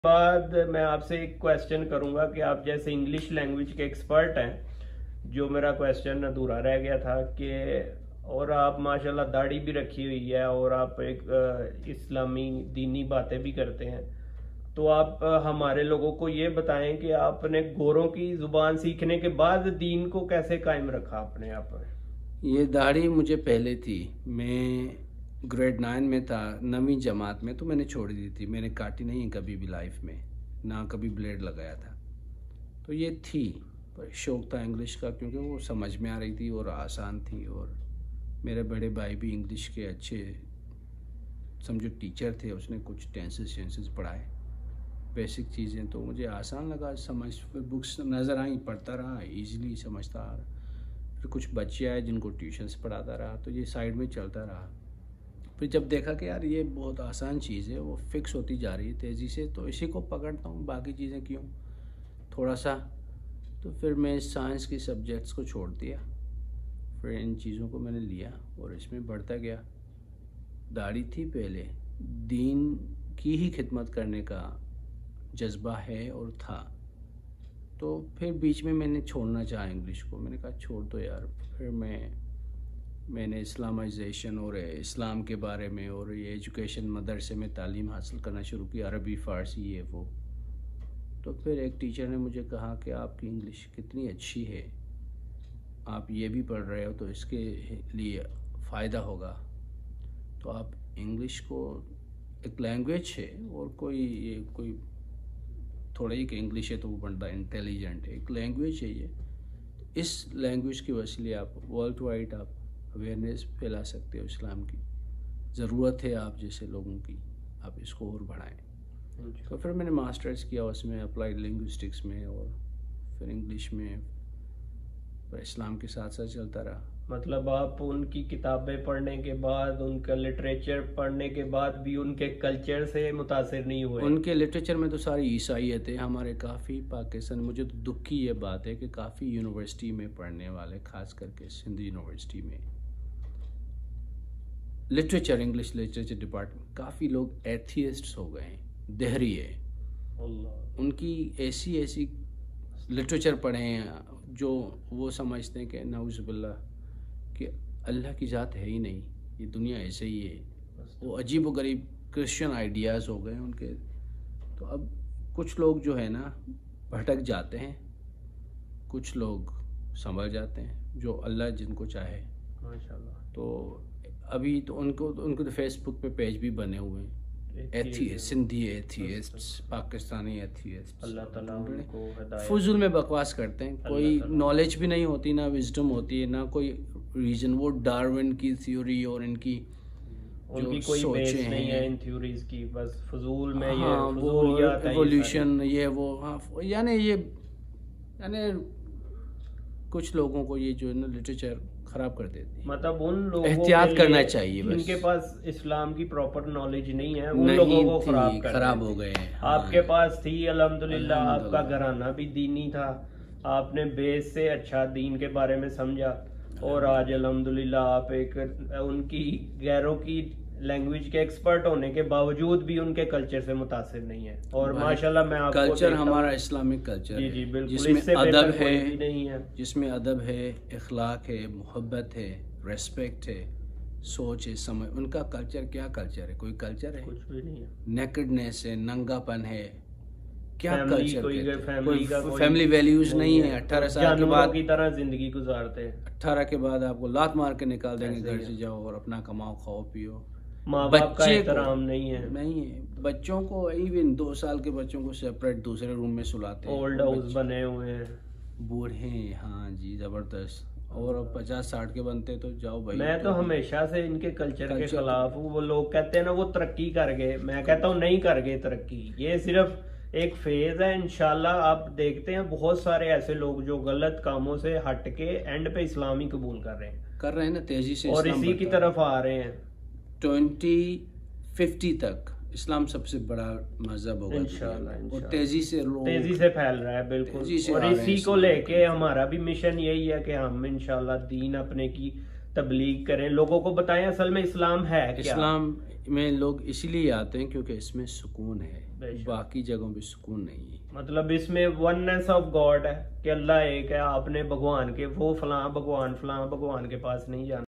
बाद मैं आपसे एक क्वेश्चन करूंगा कि आप जैसे इंग्लिश लैंग्वेज के एक्सपर्ट हैं, जो मेरा क्वेश्चन अधूरा रह गया था कि और आप माशाल्लाह दाढ़ी भी रखी हुई है और आप एक इस्लामी दीनी बातें भी करते हैं, तो आप हमारे लोगों को ये बताएं कि आपने गोरों की जुबान सीखने के बाद दीन को कैसे कायम रखा अपने आप में। ये दाढ़ी मुझे पहले थी। मैं ग्रेड 9 में था, 9वीं जमात में, तो मैंने छोड़ दी थी। मैंने काटी नहीं कभी भी लाइफ में, ना कभी ब्लेड लगाया था। तो ये थी, पर शौक़ था इंग्लिश का, क्योंकि वो समझ में आ रही थी और आसान थी। और मेरे बड़े भाई भी इंग्लिश के अच्छे समझो टीचर थे, उसने कुछ टेंसेस पढ़ाए, बेसिक चीज़ें, तो मुझे आसान लगा समझ। फिर बुक्स नज़र आई, पढ़ता रहा, ईज़िली समझता आ रहा। फिर कुछ बच्चे आए जिनको ट्यूशन्स पढ़ाता रहा, तो ये साइड में चलता रहा। फिर जब देखा कि यार ये बहुत आसान चीज़ है, वो फिक्स होती जा रही है तेज़ी से, तो इसी को पकड़ता हूँ, बाकी चीज़ें क्यों थोड़ा सा। तो फिर मैं साइंस के सब्जेक्ट्स को छोड़ दिया, फिर इन चीज़ों को मैंने लिया और इसमें बढ़ता गया। दाढ़ी थी पहले, दीन की ही खिदमत करने का जज्बा है और था। तो फिर बीच में मैंने छोड़ना चाहा इंग्लिश को, मैंने कहा छोड़ दो यार। फिर मैंने इस्लामाइजेशन और इस्लाम के बारे में और ये एजुकेशन मदरसे में तालीम हासिल करना शुरू की, अरबी फ़ारसी ये वो। तो फिर एक टीचर ने मुझे कहा कि आपकी इंग्लिश कितनी अच्छी है, आप ये भी पढ़ रहे हो, तो इसके लिए फ़ायदा होगा। तो आप इंग्लिश को एक लैंग्वेज है, और कोई थोड़ा ही कि इंग्लिश है तो वो बंदा इंटेलिजेंट है, एक लैंग्वेज है ये। इस लैंग्वेज की वसीले आप वर्ल्ड वाइड आप अवेयरनेस फैला सकते हो इस्लाम की। ज़रूरत है आप जैसे लोगों की, आप इसको और बढ़ाएं। तो फिर मैंने मास्टर्स किया उसमें, अप्लाइड लिंग्विस्टिक्स में, और फिर इंग्लिश में, पर इस्लाम के साथ साथ चलता रहा। मतलब आप उनकी किताबें पढ़ने के बाद, उनका लिटरेचर पढ़ने के बाद भी उनके कल्चर से मुतासिर नहीं हुए? उनके लिटरेचर में तो सारी ईसाइयत है। हमारे काफ़ी पाकिस्तान, मुझे तो दुख की ये बात है कि काफ़ी यूनिवर्सिटी में पढ़ने वाले, ख़ास करके सिंध यूनिवर्सिटी में लिटरेचर, इंग्लिश लिटरेचर डिपार्टमेंट, काफ़ी लोग एथियस्ट्स हो गए हैं, देहरी है। उनकी ऐसी लिटरेचर पढ़े हैं जो वो समझते हैं कि नाउज़ुबिल्लाह कि अल्लाह की ज़ात है ही नहीं, ये दुनिया ऐसे ही है। वो अजीब व गरीब क्रिश्चियन आइडियाज़ हो गए उनके। तो अब कुछ लोग जो है ना भटक जाते हैं, कुछ लोग संभल जाते हैं, जो अल्लाह जिनको चाहे माशाल्लाह। तो अभी तो उनको तो फेसबुक पे पेज भी बने हुए हैं, atheist, Sindhi atheists, Pakistani atheists. Allah ताला उनको हिदायत। फुजूल में बकवास करते हैं, कोई नॉलेज भी नहीं होती, ना विजडम होती है, ना कोई रीजन। वो डार्विन की थ्योरी और इनकी कोई बेस नहीं है इन थ्योरीज की, बस फजूल में। हाँ, ये वो एवोल्यूशन, ये वो, हाँ, यानी कुछ लोगों को ये जो है ना लिटरेचर खराब कर देती है। मतलब उन लोगों एहतियात करना चाहिए, बस जिनके पास इस्लाम की प्रॉपर नॉलेज नहीं है, उन लोगों को खराब हो गए हैं। आपके पास थी अल्हम्दुलिल्लाह, आपका घराना भी दीनी था, आपने बेस से अच्छा दीन के बारे में समझा, और आज अल्हम्दुलिल्लाह आप एक उनकी गैरों की लैंग्वेज के एक्सपर्ट होने के बावजूद भी उनके कल्चर से मुतासिर नहीं है। और माशाल्लाह मैं आपको कल्चर हमारा इस्लामिक कल्चर जी जी बिल्कुल, जिसमें अदब है, नहीं है, जिसमें अदब है, इखलाक है, मोहब्बत है, रेस्पेक्ट है, सोच है, समझ। उनका कल्चर क्या कल्चर है? कोई कल्चर है? कुछ भी नहीं है। नेकेडनेस है, नंगापन है, क्या कल्चर? कोई फैमिली वैल्यूज नहीं है। 18 साल के बाद की तरह जिंदगी गुजारते हैं। 18 के बाद आपको लात मार के निकाल देंगे घर से, जाओ और अपना कमाओ, खाओ पियो। माँ बाप का एहतराम नहीं है। बच्चों को, इवन 2 साल के बच्चों को सेपरेट दूसरे रूम में सुलाते हैं, ओल्ड हाउस बने हुए हैं, बूढ़े, हाँ जी, जबरदस्त। और अब 50-60 के बनते तो जाओ भाई। मैं तो हमेशा से इनके कल्चर के खिलाफ हूँ। वो लोग कहते हैं ना वो तरक्की कर गए, मैं कहता हूँ नहीं कर गए तरक्की, ये सिर्फ एक फेज है। इंशाल्लाह आप देखते हैं बहुत सारे ऐसे लोग जो गलत कामों से हट के एंड पे इस्लामी कबूल कर रहे हैं ना तेजी से, और इसी की तरफ आ रहे हैं। 2050 तक इस्लाम सबसे बड़ा मजहब होगा इंशाल्लाह, और तेजी से फैल रहा है बिल्कुल। और इसी को लेके हमारा भी मिशन यही है कि हम इंशाल्लाह दीन अपने की तबलीग करें, लोगों को बताएं असल में इस्लाम है क्या। इस्लाम में लोग इसीलिए आते हैं क्योंकि इसमें सुकून है। बेशक। बाकी जगहों पे सुकून नहीं है। मतलब इसमें वननेस ऑफ गॉड है कि अल्लाह एक है, आपने भगवान के वो फलां भगवान के पास नहीं जाना।